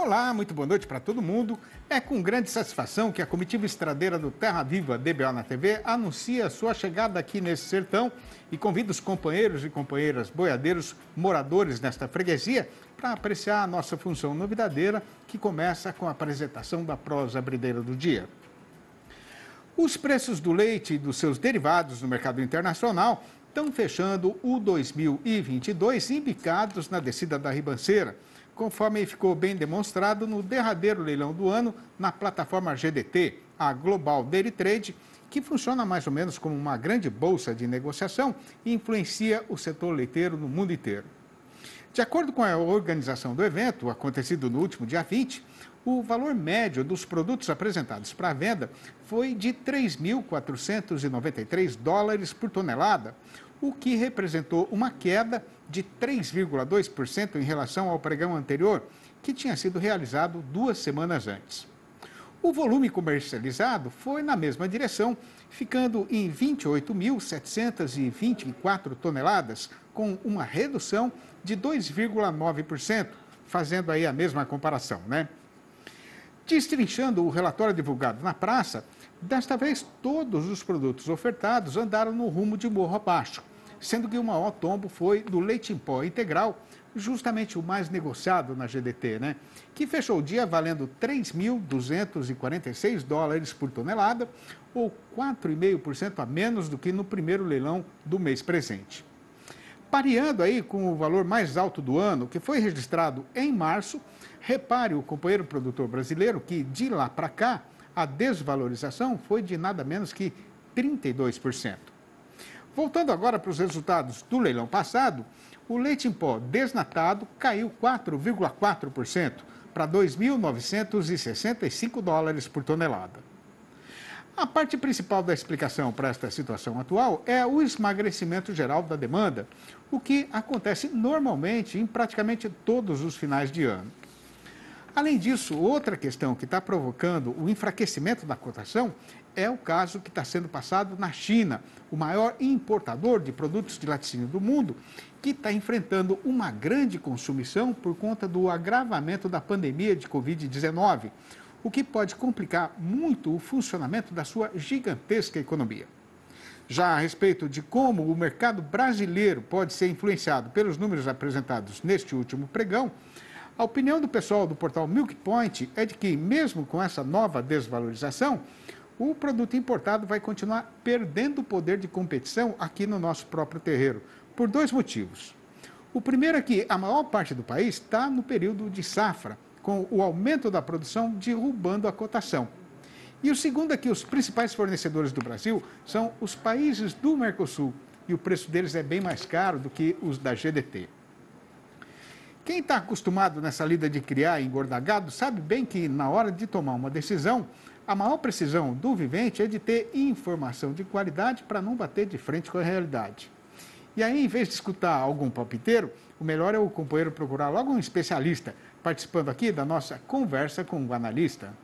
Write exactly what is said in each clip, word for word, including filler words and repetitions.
Olá, muito boa noite para todo mundo. É com grande satisfação que a comitiva estradeira do Terra Viva D B O na T V anuncia sua chegada aqui nesse sertão e convida os companheiros e companheiras boiadeiros moradores nesta freguesia para apreciar a nossa função novidadeira, que começa com a apresentação da prosa brideira do dia. Os preços do leite e dos seus derivados no mercado internacional estão fechando o dois mil e vinte e dois embicados na descida da ribanceira, conforme ficou bem demonstrado no derradeiro leilão do ano na plataforma G D T, a Global Dairy Trade, que funciona mais ou menos como uma grande bolsa de negociação e influencia o setor leiteiro no mundo inteiro. De acordo com a organização do evento, acontecido no último dia vinte, o valor médio dos produtos apresentados para venda foi de três mil quatrocentos e noventa e três dólares por tonelada, o que representou uma queda de três vírgula dois por cento em relação ao pregão anterior, que tinha sido realizado duas semanas antes. O volume comercializado foi na mesma direção, ficando em vinte e oito mil setecentos e vinte e quatro toneladas, com uma redução de dois vírgula nove por cento, fazendo aí a mesma comparação, né? Destrinchando o relatório divulgado na praça, desta vez todos os produtos ofertados andaram no rumo de morro abaixo, sendo que o maior tombo foi do leite em pó integral, justamente o mais negociado na G D T, né? Que fechou o dia valendo três mil duzentos e quarenta e seis dólares por tonelada, ou quatro vírgula cinco por cento a menos do que no primeiro leilão do mês presente. Pareando aí com o valor mais alto do ano, que foi registrado em março, repare o companheiro produtor brasileiro que, de lá para cá, a desvalorização foi de nada menos que trinta e dois por cento. Voltando agora para os resultados do leilão passado, o leite em pó desnatado caiu quatro vírgula quatro por cento para dois mil novecentos e sessenta e cinco dólares por tonelada. A parte principal da explicação para esta situação atual é o esmagrecimento geral da demanda, o que acontece normalmente em praticamente todos os finais de ano. Além disso, outra questão que está provocando o enfraquecimento da cotação é o caso que está sendo passado na China, o maior importador de produtos de laticínio do mundo, que está enfrentando uma grande consumição por conta do agravamento da pandemia de covid dezenove, o que pode complicar muito o funcionamento da sua gigantesca economia. Já a respeito de como o mercado brasileiro pode ser influenciado pelos números apresentados neste último pregão, a opinião do pessoal do portal Milk Point é de que, mesmo com essa nova desvalorização, o produto importado vai continuar perdendo poder de competição aqui no nosso próprio terreiro, por dois motivos. O primeiro é que a maior parte do país está no período de safra, com o aumento da produção derrubando a cotação. E o segundo é que os principais fornecedores do Brasil são os países do Mercosul, e o preço deles é bem mais caro do que os da G D T. Quem está acostumado nessa lida de criar e engordar gado sabe bem que, na hora de tomar uma decisão, a maior precisão do vivente é de ter informação de qualidade para não bater de frente com a realidade. E aí, em vez de escutar algum palpiteiro, o melhor é o companheiro procurar logo um especialista, participando aqui da nossa conversa com o analista.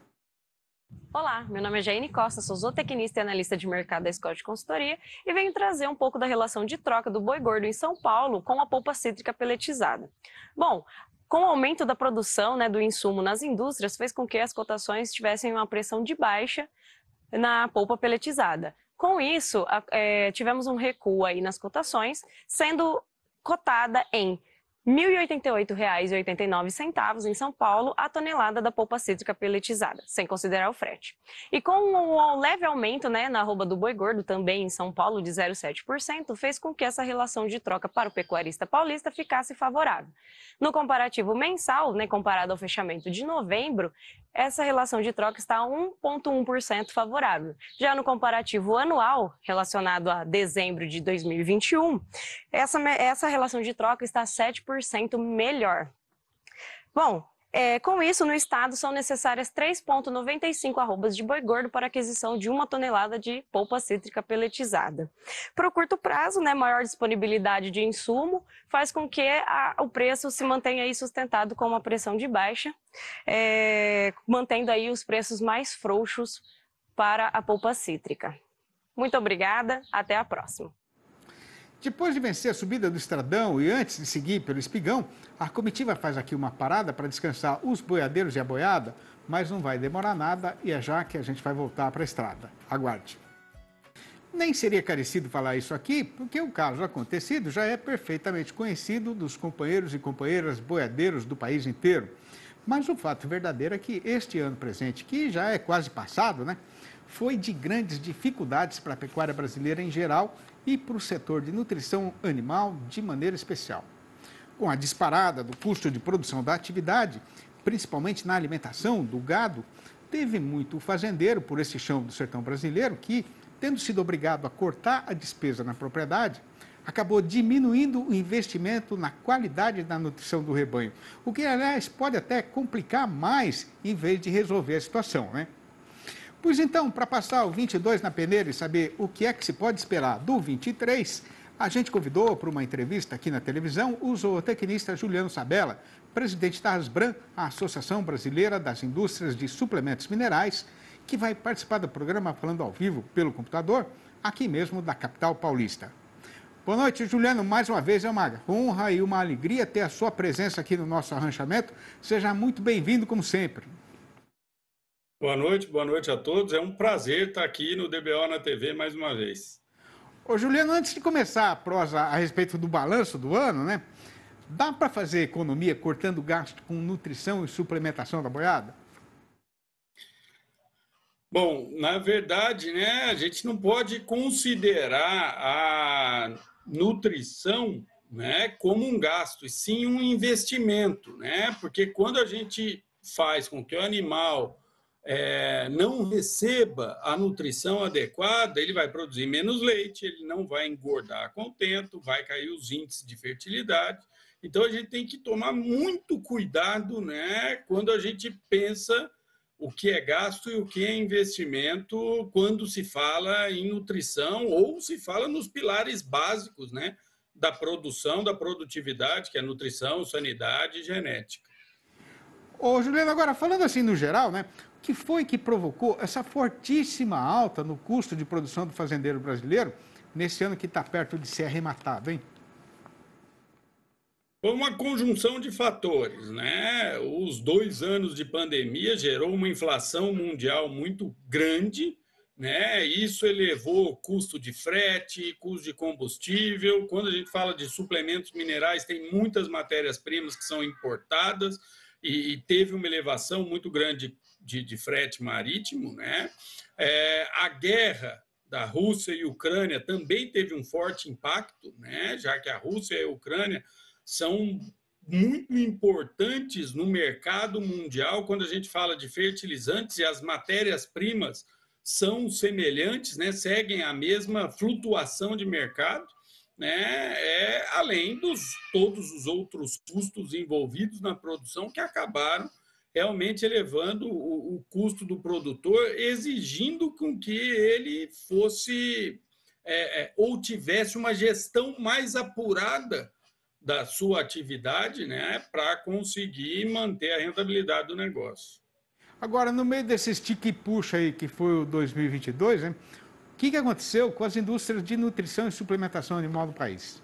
Olá, meu nome é Jaine Costa, sou zootecnista e analista de mercado da Scott Consultoria e venho trazer um pouco da relação de troca do boi gordo em São Paulo com a polpa cítrica peletizada. Bom, com o aumento da produção, né, do insumo nas indústrias, fez com que as cotações tivessem uma pressão de baixa na polpa peletizada. Com isso, é, tivemos um recuo aí nas cotações, sendo cotada em mil e oitenta e oito reais e oitenta e nove centavos em São Paulo a tonelada da polpa cítrica peletizada, sem considerar o frete. E com o leve aumento, né, na arroba do boi gordo, também em São Paulo, de zero vírgula sete por cento, fez com que essa relação de troca para o pecuarista paulista ficasse favorável. No comparativo mensal, né, comparado ao fechamento de novembro, essa relação de troca está a um vírgula um por cento favorável. Já no comparativo anual, relacionado a dezembro de dois mil e vinte e um, essa, essa relação de troca está sete por cento melhor. Bom, é, com isso, no estado são necessárias três vírgula noventa e cinco arrobas de boi gordo para aquisição de uma tonelada de polpa cítrica peletizada. Para o curto prazo, né, maior disponibilidade de insumo faz com que a, o preço se mantenha aí sustentado com uma pressão de baixa, é, mantendo aí os preços mais frouxos para a polpa cítrica. Muito obrigada, até a próxima. Depois de vencer a subida do Estradão e antes de seguir pelo Espigão, a comitiva faz aqui uma parada para descansar os boiadeiros e a boiada, mas não vai demorar nada e é já que a gente vai voltar para a estrada. Aguarde. Nem seria carecido falar isso aqui, porque o caso acontecido já é perfeitamente conhecido dos companheiros e companheiras boiadeiros do país inteiro. Mas o fato verdadeiro é que este ano presente, que já é quase passado, né, foi de grandes dificuldades para a pecuária brasileira em geral e para o setor de nutrição animal de maneira especial. Com a disparada do custo de produção da atividade, principalmente na alimentação do gado, teve muito fazendeiro por esse chão do sertão brasileiro que, tendo sido obrigado a cortar a despesa na propriedade, acabou diminuindo o investimento na qualidade da nutrição do rebanho, o que, aliás, pode até complicar mais em vez de resolver a situação, né? Pois então, para passar o vinte e dois na peneira e saber o que é que se pode esperar do vinte e três, a gente convidou para uma entrevista aqui na televisão o zootecnista Juliano Sabella, presidente da Asbram, a Associação Brasileira das Indústrias de Suplementos Minerais, que vai participar do programa falando ao vivo pelo computador, aqui mesmo da capital paulista. Boa noite, Juliano. Mais uma vez é uma honra e uma alegria ter a sua presença aqui no nosso arranchamento. Seja muito bem-vindo, como sempre. Boa noite, boa noite a todos. É um prazer estar aqui no D B O na T V mais uma vez. Ô, Juliano, antes de começar a prosa a respeito do balanço do ano, né? Dá para fazer economia cortando gasto com nutrição e suplementação da boiada? Bom, na verdade, né, a gente não pode considerar a nutrição, né, como um gasto, e sim um investimento, né? Porque quando a gente faz com que o animal é, não receba a nutrição adequada, ele vai produzir menos leite, ele não vai engordar contento, vai cair os índices de fertilidade. Então, a gente tem que tomar muito cuidado, né, quando a gente pensa o que é gasto e o que é investimento quando se fala em nutrição ou se fala nos pilares básicos, né, da produção, da produtividade, que é nutrição, sanidade e genética. Ô, Juliano, agora, falando assim no geral, né, o que foi que provocou essa fortíssima alta no custo de produção do fazendeiro brasileiro nesse ano que está perto de ser arrematado, hein? Foi uma conjunção de fatores, né? Os dois anos de pandemia gerou uma inflação mundial muito grande, né? Isso elevou o custo de frete, custo de combustível. Quando a gente fala de suplementos minerais, tem muitas matérias-primas que são importadas e, e teve uma elevação muito grande de, de frete marítimo, né? É, a guerra da Rússia e Ucrânia também teve um forte impacto, né? Já que a Rússia e a Ucrânia são muito importantes no mercado mundial quando a gente fala de fertilizantes e as matérias-primas são semelhantes, né? Seguem a mesma flutuação de mercado, né? É, além dos todos os outros custos envolvidos na produção que acabaram realmente elevando o, o custo do produtor, exigindo com que ele fosse é, é, ou tivesse uma gestão mais apurada da sua atividade, né, para conseguir manter a rentabilidade do negócio. Agora, no meio desse estica e puxa aí que foi o dois mil e vinte e dois, né, o que, que aconteceu com as indústrias de nutrição e suplementação animal do país?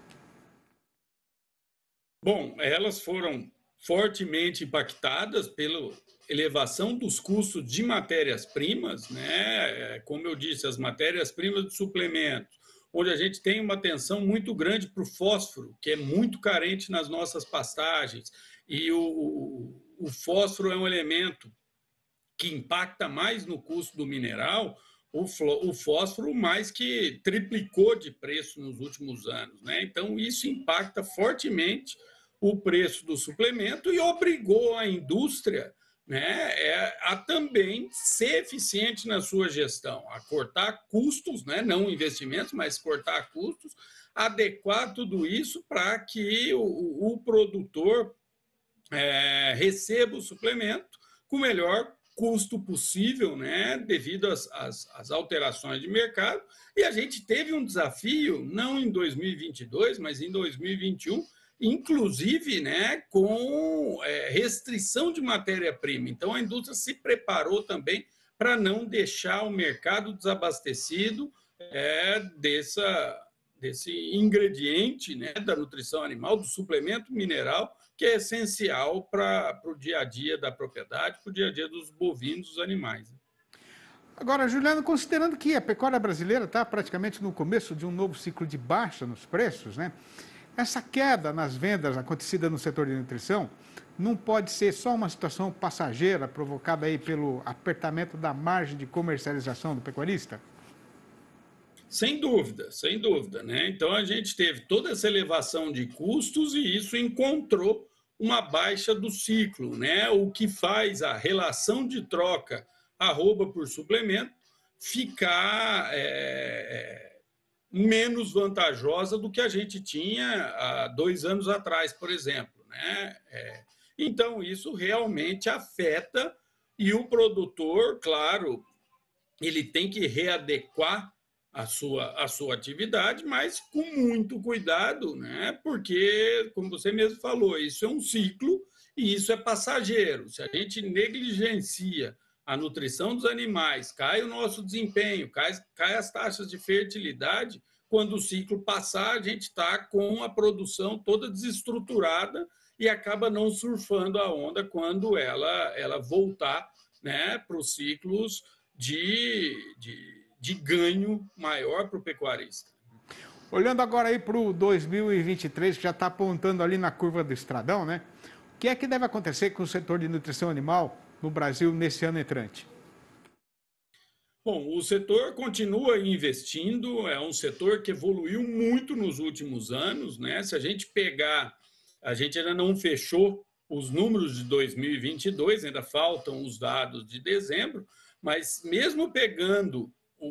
Bom, elas foram fortemente impactadas pela elevação dos custos de matérias-primas, né? Como eu disse, as matérias-primas de suplementos, onde a gente tem uma atenção muito grande para o fósforo, que é muito carente nas nossas pastagens, e o, o fósforo é um elemento que impacta mais no custo do mineral, o, o fósforo mais que triplicou de preço nos últimos anos, né? Então, isso impacta fortemente o preço do suplemento e obrigou a indústria, né, é, a também ser eficiente na sua gestão, a cortar custos, né, não investimentos, mas cortar custos, adequar tudo isso para que o, o produtor é, receba o suplemento com o melhor custo possível, né, devido às, às, às alterações de mercado. E a gente teve um desafio, não em dois mil e vinte e dois, mas em dois mil e vinte e um, inclusive, né, com é, restrição de matéria-prima. Então, a indústria se preparou também para não deixar o mercado desabastecido é, dessa, desse ingrediente, né, da nutrição animal, do suplemento mineral, que é essencial para o dia a dia da propriedade, para o dia a dia dos bovinos, dos animais. Agora, Juliano, considerando que a pecuária brasileira está praticamente no começo de um novo ciclo de baixa nos preços, né? Essa queda nas vendas acontecida no setor de nutrição não pode ser só uma situação passageira provocada aí pelo apertamento da margem de comercialização do pecuarista? Sem dúvida, sem dúvida, né? Então a gente teve toda essa elevação de custos e isso encontrou uma baixa do ciclo, né? O que faz a relação de troca arroba por suplemento ficar é, menos vantajosa do que a gente tinha há dois anos atrás, por exemplo, né? É, então isso realmente afeta e o produtor, claro, ele tem que readequar a sua, a sua atividade, mas com muito cuidado, né? Porque, como você mesmo falou, isso é um ciclo e isso é passageiro. Se a gente negligencia a nutrição dos animais, cai o nosso desempenho, cai, cai as taxas de fertilidade, quando o ciclo passar, a gente está com a produção toda desestruturada e acaba não surfando a onda quando ela, ela voltar, né, para os ciclos de, de de ganho maior para o pecuarista. Olhando agora aí para o dois mil e vinte e três, que já está apontando ali na curva do estradão, né? O que é que deve acontecer com o setor de nutrição animal no Brasil nesse ano entrante? Bom, o setor continua investindo, é um setor que evoluiu muito nos últimos anos, né? Se a gente pegar, a gente ainda não fechou os números de dois mil e vinte e dois, ainda faltam os dados de dezembro, mas mesmo pegando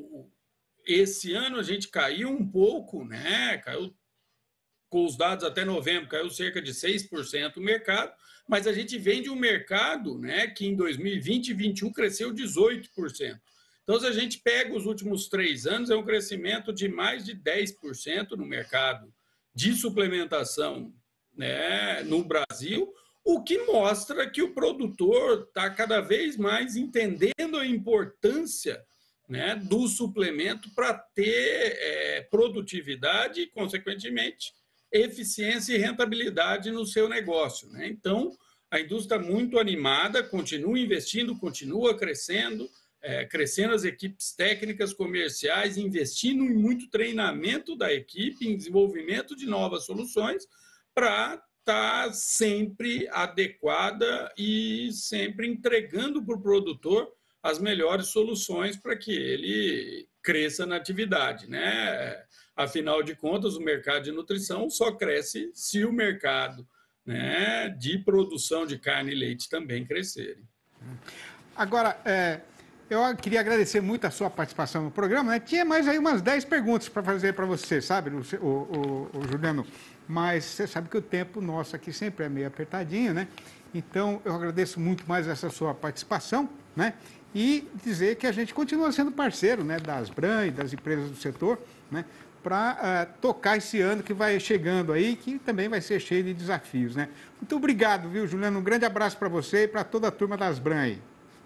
esse ano a gente caiu um pouco, né? Caiu com os dados até novembro, caiu cerca de seis por cento o mercado, mas a gente vem de um mercado, né, que em dois mil e vinte e dois mil e vinte e um cresceu dezoito por cento. Então, se a gente pega os últimos três anos, é um crescimento de mais de dez por cento no mercado de suplementação, né, no Brasil, o que mostra que o produtor está cada vez mais entendendo a importância, né, do suplemento para ter é, produtividade e, consequentemente, eficiência e rentabilidade no seu negócio, né? Então, a indústria está muito animada, continua investindo, continua crescendo, é, crescendo as equipes técnicas comerciais, investindo em muito treinamento da equipe, em desenvolvimento de novas soluções para estar tá sempre adequada e sempre entregando para o produtor as melhores soluções para que ele cresça na atividade, né? Afinal de contas, o mercado de nutrição só cresce se o mercado, né, de produção de carne e leite também crescerem. Agora, é, eu queria agradecer muito a sua participação no programa, né? Tinha mais aí umas dez perguntas para fazer para você, sabe, o, o, o, o Juliano? Mas você sabe que o tempo nosso aqui sempre é meio apertadinho, né? Então, eu agradeço muito mais essa sua participação, né? E dizer que a gente continua sendo parceiro, né, das Asbram e das empresas do setor, né, para uh, tocar esse ano que vai chegando aí, que também vai ser cheio de desafios, né? Muito obrigado, viu, Juliano? Um grande abraço para você e para toda a turma das Asbram aí.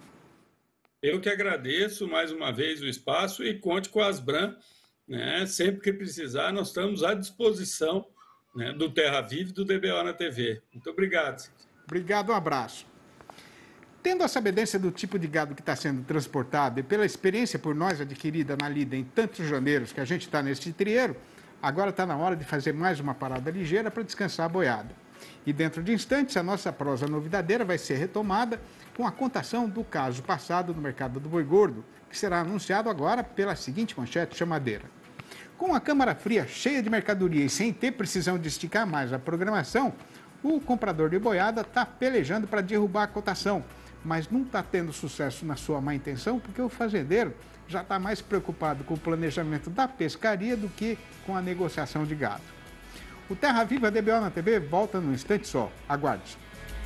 Eu que agradeço mais uma vez o espaço e conte com a Asbram, né? Sempre que precisar, nós estamos à disposição, né, do Terra Viva e do D B O na T V. Muito obrigado. Obrigado, um abraço. Tendo a sabedência do tipo de gado que está sendo transportado e pela experiência por nós adquirida na lida em tantos janeiros que a gente está neste trieiro, agora está na hora de fazer mais uma parada ligeira para descansar a boiada. E dentro de instantes, a nossa prosa novidadeira vai ser retomada com a contação do caso passado no mercado do boi gordo, que será anunciado agora pela seguinte manchete chamadeira. Com a câmara fria cheia de mercadoria e sem ter precisão de esticar mais a programação, o comprador de boiada está pelejando para derrubar a cotação, mas não está tendo sucesso na sua má intenção, porque o fazendeiro já está mais preocupado com o planejamento da pescaria do que com a negociação de gado. O Terra Viva D B O na T V volta num instante só. Aguarde.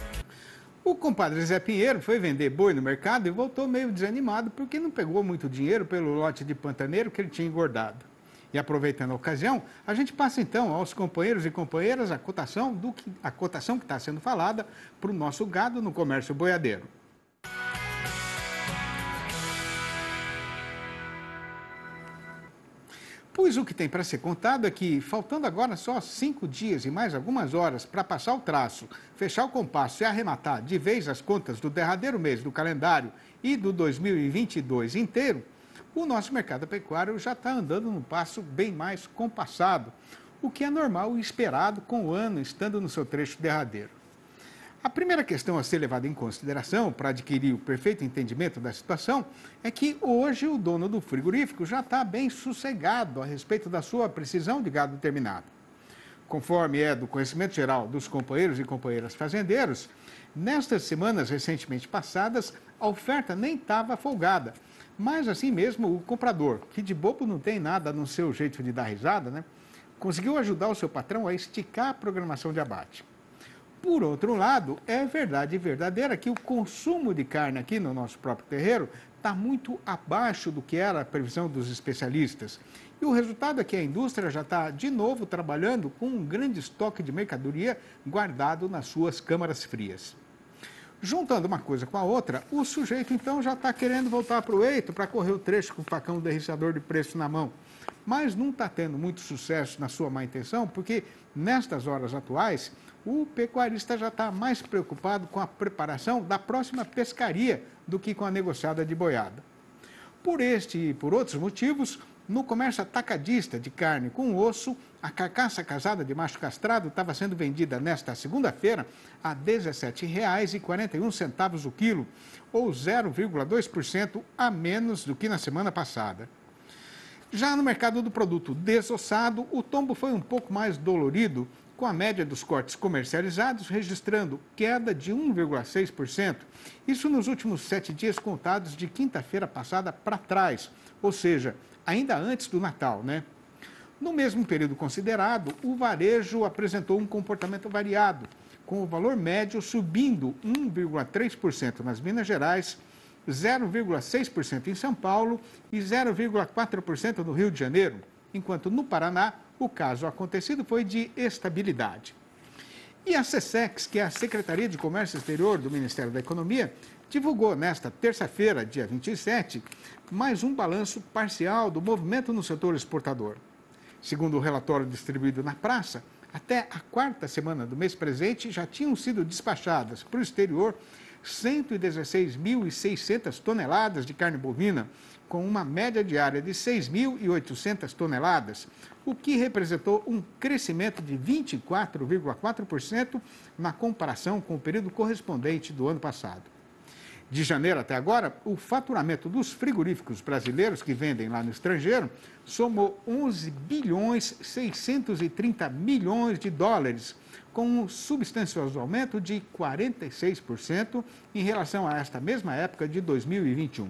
O compadre Zé Pinheiro foi vender boi no mercado e voltou meio desanimado porque não pegou muito dinheiro pelo lote de pantaneiro que ele tinha engordado. E aproveitando a ocasião, a gente passa então aos companheiros e companheiras a cotação, do que, a cotação que está sendo falada para o nosso gado no comércio boiadeiro. Pois o que tem para ser contado é que, faltando agora só cinco dias e mais algumas horas para passar o traço, fechar o compasso e arrematar de vez as contas do derradeiro mês do calendário e do dois mil e vinte e dois inteiro, o nosso mercado pecuário já está andando num passo bem mais compassado, o que é normal e esperado com o ano estando no seu trecho derradeiro. A primeira questão a ser levada em consideração para adquirir o perfeito entendimento da situação é que hoje o dono do frigorífico já está bem sossegado a respeito da sua precisão de gado terminado. Conforme é do conhecimento geral dos companheiros e companheiras fazendeiros, nestas semanas recentemente passadas, a oferta nem estava folgada. Mas assim mesmo, o comprador, que de bobo não tem nada no seu jeito de dar risada, né, conseguiu ajudar o seu patrão a esticar a programação de abate. Por outro lado, é verdade verdadeira que o consumo de carne aqui no nosso próprio terreiro está muito abaixo do que era a previsão dos especialistas. E o resultado é que a indústria já está, de novo, trabalhando com um grande estoque de mercadoria guardado nas suas câmaras frias. Juntando uma coisa com a outra, o sujeito então já está querendo voltar para o eito para correr o trecho com o facão derriciador de preço na mão. Mas não está tendo muito sucesso na sua má intenção, porque nestas horas atuais, o pecuarista já está mais preocupado com a preparação da próxima pescaria do que com a negociada de boiada. Por este e por outros motivos, no comércio atacadista de carne com osso, a carcaça casada de macho castrado estava sendo vendida nesta segunda-feira a dezessete reais e quarenta e um centavos o quilo, ou zero vírgula dois por cento a menos do que na semana passada. Já no mercado do produto desossado, o tombo foi um pouco mais dolorido, com a média dos cortes comercializados registrando queda de um vírgula seis por cento, isso nos últimos sete dias contados de quinta-feira passada para trás, ou seja, ainda antes do Natal, né? No mesmo período considerado, o varejo apresentou um comportamento variado, com o valor médio subindo um vírgula três por cento nas Minas Gerais, zero vírgula seis por cento em São Paulo e zero vírgula quatro por cento no Rio de Janeiro, enquanto no Paraná o caso acontecido foi de estabilidade. E a SESEX, que é a Secretaria de Comércio Exterior do Ministério da Economia, divulgou nesta terça-feira, dia vinte e sete, mais um balanço parcial do movimento no setor exportador. Segundo o relatório distribuído na praça, até a quarta semana do mês presente já tinham sido despachadas para o exterior cento e dezesseis mil e seiscentas toneladas de carne bovina, com uma média diária de seis mil e oitocentas toneladas, o que representou um crescimento de vinte e quatro vírgula quatro por cento na comparação com o período correspondente do ano passado. De janeiro até agora, o faturamento dos frigoríficos brasileiros que vendem lá no estrangeiro somou onze bilhões seiscentos e trinta milhões de dólares, com um substancioso aumento de quarenta e seis por cento em relação a esta mesma época de dois mil e vinte e um.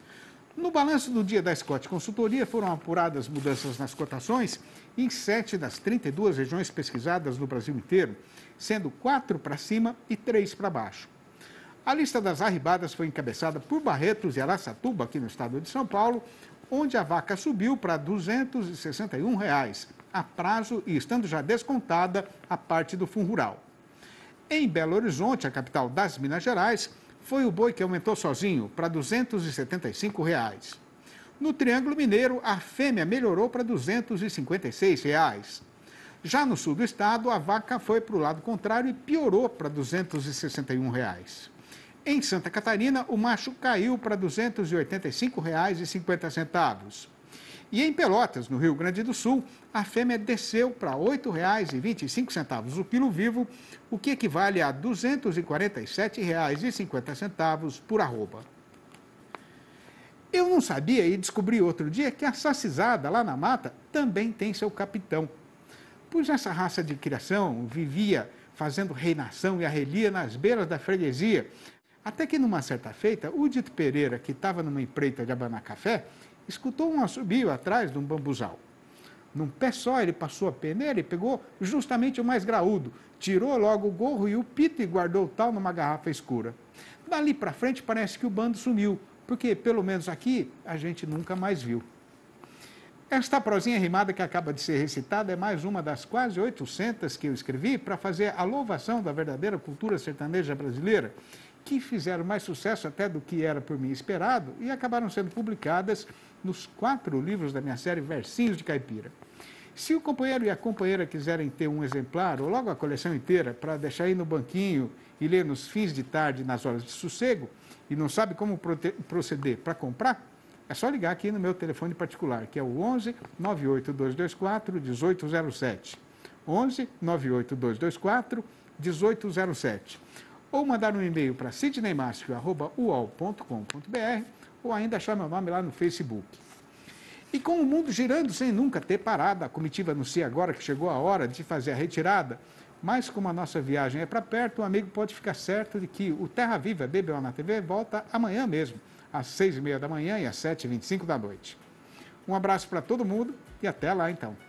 No balanço do dia da Scott Consultoria foram apuradas mudanças nas cotações em sete das trinta e duas regiões pesquisadas no Brasil inteiro, sendo quatro para cima e três para baixo. A lista das arribadas foi encabeçada por Barretos e Araçatuba, aqui no estado de São Paulo, onde a vaca subiu para duzentos e sessenta e um reais, a prazo e estando já descontada a parte do fundo rural. Em Belo Horizonte, a capital das Minas Gerais, foi o boi que aumentou sozinho para duzentos e setenta e cinco reais. No Triângulo Mineiro, a fêmea melhorou para duzentos e cinquenta e seis reais. Já no sul do estado, a vaca foi para o lado contrário e piorou para duzentos e sessenta e um reais. Em Santa Catarina, o macho caiu para duzentos e oitenta e cinco reais e cinquenta centavos. E em Pelotas, no Rio Grande do Sul, a fêmea desceu para oito reais e vinte e cinco centavos o quilo vivo, o que equivale a duzentos e quarenta e sete reais e cinquenta centavos por arroba. Eu não sabia e descobri outro dia que a sacizada lá na mata também tem seu capitão. Pois essa raça de criação vivia fazendo reinação e arrelia nas beiras da freguesia, até que numa certa feita, o Dito Pereira, que estava numa empreita de abanar café, escutou um assobio atrás de um bambuzal. Num pé só, ele passou a peneira e pegou justamente o mais graúdo, tirou logo o gorro e o pito e guardou o tal numa garrafa escura. Dali para frente parece que o bando sumiu, porque pelo menos aqui a gente nunca mais viu. Esta prosinha rimada que acaba de ser recitada é mais uma das quase oitocentas que eu escrevi para fazer a louvação da verdadeira cultura sertaneja brasileira, que fizeram mais sucesso até do que era por mim esperado e acabaram sendo publicadas nos quatro livros da minha série Versinhos de Caipira. Se o companheiro e a companheira quiserem ter um exemplar ou logo a coleção inteira para deixar aí no banquinho e ler nos fins de tarde nas horas de sossego e não sabe como proceder para comprar, é só ligar aqui no meu telefone particular, que é o onze, nove oito dois dois quatro, um oito zero sete. onze, nove oito dois dois quatro, um oito zero sete. Ou mandar um e-mail para sidney márcio arroba u o l ponto com ponto b r ou ainda achar meu nome lá no Facebook. E com o mundo girando sem nunca ter parado, a comitiva anuncia agora que chegou a hora de fazer a retirada, mas como a nossa viagem é para perto, o amigo pode ficar certo de que o Terra Viva D B O na T V volta amanhã mesmo, às seis e meia da manhã e às sete e vinte e cinco da noite. Um abraço para todo mundo e até lá então.